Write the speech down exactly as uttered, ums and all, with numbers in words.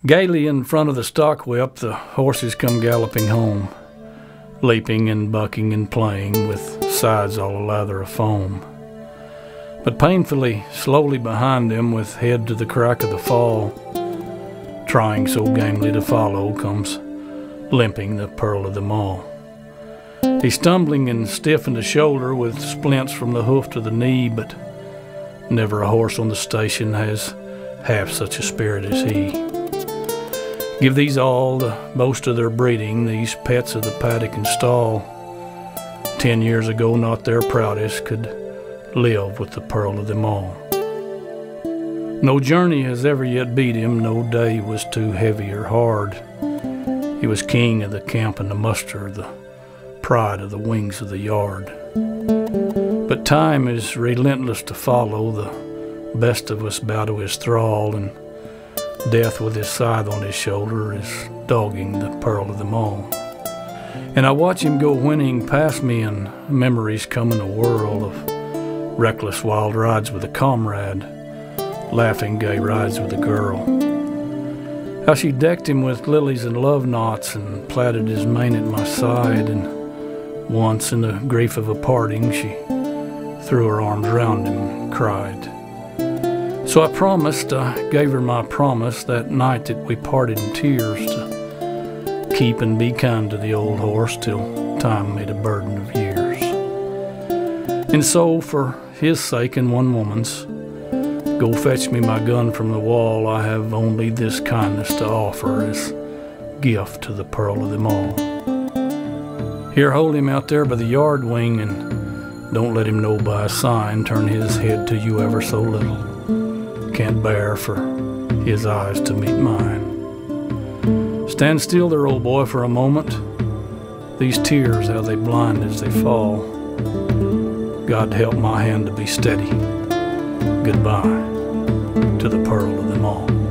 Gaily in front of the stock whip, the horses come galloping home, leaping and bucking and playing with sides all a lather of foam. But painfully, slowly behind them, with head to the crack of the fall, trying so gamely to follow, comes limping the pearl of them all. He's stumbling and stiff in the shoulder, with splints from the hoof to the knee, but never a horse on the station has half such a spirit as he. Give these all the boast of their breeding, these pets of the paddock and stall. Ten years ago, not their proudest could live with the pearl of them all. No journey has ever yet beat him, no day was too heavy or hard. He was king of the camp and the muster, the pride of the wings of the yard. But time is relentless to follow, the best of us bow to his thrall, and death with his scythe on his shoulder is dogging the pearl of them all. And I watch him go whinnying past me, and memories come in a whirl of reckless wild rides with a comrade, laughing gay rides with a girl. How she decked him with lilies and love knots and plaited his mane at my side, and once in the grief of a parting she threw her arms round him and cried. So I promised, I gave her my promise that night that we parted in tears, to keep and be kind to the old horse till time made a burden of years. And so, for his sake and one woman's, go fetch me my gun from the wall. I have only this kindness to offer as gift to the pearl of them all. Here, hold him out there by the yard wing, and don't let him know by a sign. Turn his head to you ever so little. Can't bear for his eyes to meet mine. Stand still there, old boy, for a moment. These tears, how they blind as they fall. God help my hand to be steady. Goodbye to the pearl of them all.